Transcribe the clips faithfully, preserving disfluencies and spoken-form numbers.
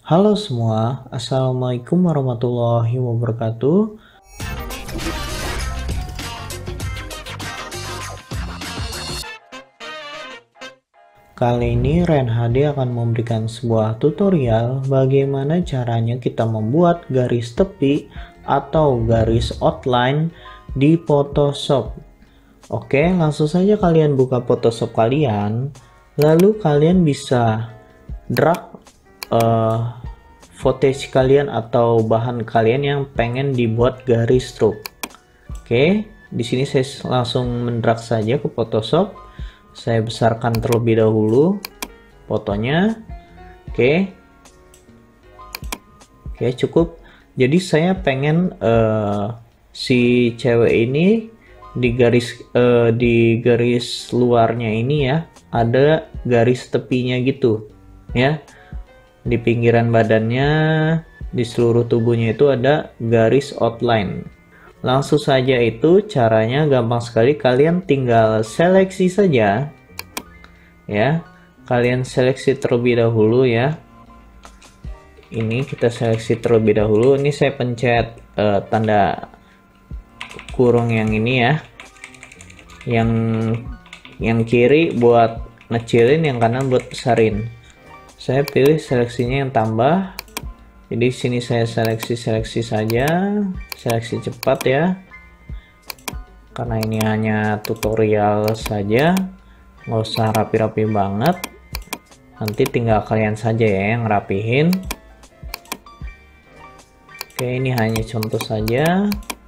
Halo semua, Assalamualaikum warahmatullahi wabarakatuh. Kali ini Ren H D akan memberikan sebuah tutorial bagaimana caranya kita membuat garis tepi atau garis outline di Photoshop. Oke, langsung saja kalian buka Photoshop kalian, lalu kalian bisa drag uh, footage kalian atau bahan kalian yang pengen dibuat garis stroke. Oke, di sini saya langsung mendrag saja ke Photoshop. Saya besarkan terlebih dahulu fotonya. Oke, oke cukup. Jadi saya pengen uh, si cewek ini di garis uh, di garis luarnya ini ya ada garis tepinya gitu ya. Di pinggiran badannya, di seluruh tubuhnya itu ada garis outline. Langsung saja, itu caranya gampang sekali. Kalian tinggal seleksi saja ya, kalian seleksi terlebih dahulu ya. Ini kita seleksi terlebih dahulu. Ini saya pencet uh, tanda kurung yang ini ya, yang yang kiri buat ngecilin, yang kanan buat besarin. Saya pilih seleksinya yang tambah. Jadi sini saya seleksi-seleksi saja, seleksi cepat ya. Karena ini hanya tutorial saja, nggak usah rapi-rapi banget. Nanti tinggal kalian saja ya yang rapihin. Oke, ini hanya contoh saja.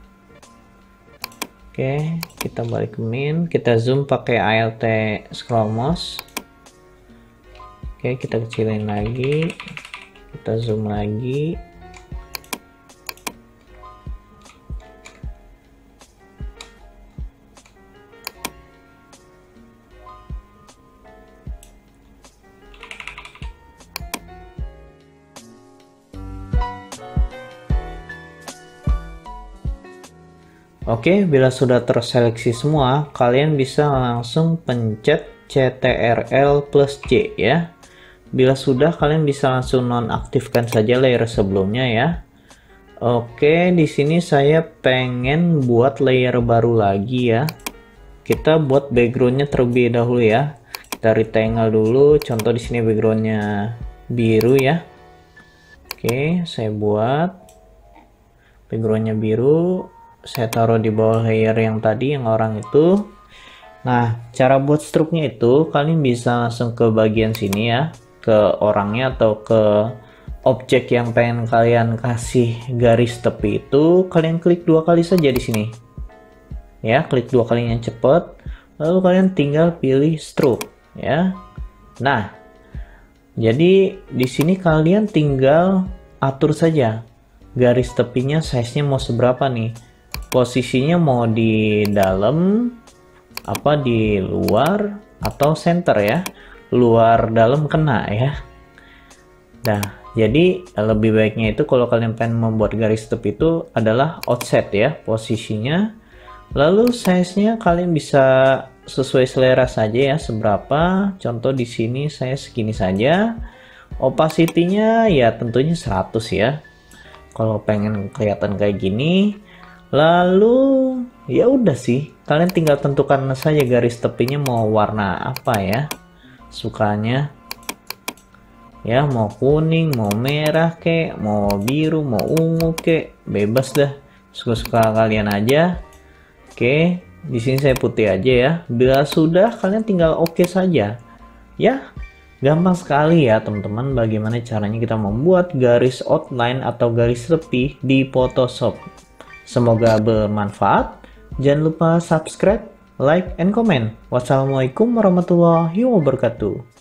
Oke, kita balik ke min, kita zoom pakai Alt scroll mouse. Oke, kita kecilin lagi, kita zoom lagi. Oke, bila sudah terseleksi semua, kalian bisa langsung pencet Ctrl plus C ya. Bila sudah, kalian bisa langsung nonaktifkan saja layer sebelumnya ya. Oke, di sini saya pengen buat layer baru lagi ya. Kita buat backgroundnya terlebih dahulu ya. Kita rectangle dulu. Contoh di sini backgroundnya biru ya. Oke, saya buat backgroundnya biru. Saya taruh di bawah layer yang tadi, yang orang itu. Nah, cara buat stroke-nya itu kalian bisa langsung ke bagian sini ya, ke orangnya atau ke objek yang pengen kalian kasih garis tepi itu. Kalian klik dua kali saja di sini ya, klik dua kalinya cepet, lalu kalian tinggal pilih stroke ya. Nah, jadi di sini kalian tinggal atur saja garis tepinya, size nya mau seberapa nih, posisinya mau di dalam apa, di luar atau center ya. Luar dalam kena ya. Nah, jadi lebih baiknya itu kalau kalian pengen membuat garis tepi itu adalah offset ya posisinya. Lalu size-nya kalian bisa sesuai selera saja ya, seberapa. Contoh di sini saya segini saja. Opacity-nya ya tentunya seratus ya. Kalau pengen kelihatan kayak gini. Lalu ya udah sih, kalian tinggal tentukan saja garis tepinya mau warna apa ya sukanya ya, mau kuning, mau merah kek, mau biru, mau ungu kek, bebas dah, suka-suka kalian aja. Oke, di sini saya putih aja ya. Bila sudah, kalian tinggal oke saja ya. Gampang sekali ya teman-teman bagaimana caranya kita membuat garis outline atau garis tepi di Photoshop. Semoga bermanfaat. Jangan lupa subscribe, like, and comment. Wassalamualaikum warahmatullahi wabarakatuh.